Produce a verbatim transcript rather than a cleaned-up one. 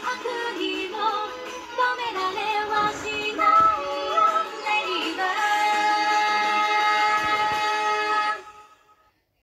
吐く息を止められ